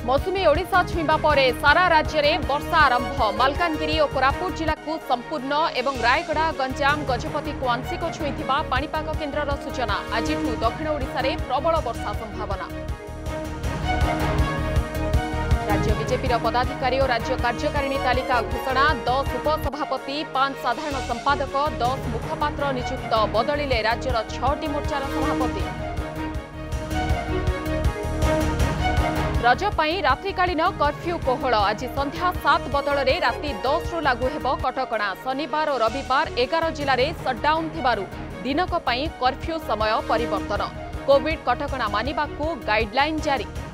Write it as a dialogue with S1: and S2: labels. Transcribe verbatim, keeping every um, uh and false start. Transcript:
S1: मौसुमी ओडिशा छुईबा परे सारा राज्य में वर्षा आरंभ। मालकानगिरी और कोरापुट जिला को संपूर्ण एवं रायगड़ा गंजाम गजपति को आंशिक छुईथिबा पाणीपाग केन्द्रर सूचना। आज दक्षिण ओडिशा रे प्रबल वर्षा संभावना। राज्य बीजेपी पदाधिकारी और राज्य कार्यकारिणी तालिका घोषणा। दस उपसभापति, पांच साधारण संपादक, दस मुखपात्र नियुक्त। बदलिले राज्यर छटी मोर्चार सभापति। रज पई रात्रिकालीन कर्फ्यू कोहल। आज संध्या सात बदल में राति दस रु लागू हेब कटकणा। शनिवार और रविवार एगार जिले में सटडाउन थिबारु दिनक पई कर्फ्यू समय परिवर्तन। कोविड कटकणा मानिबाकू गाइडलाइन जारी।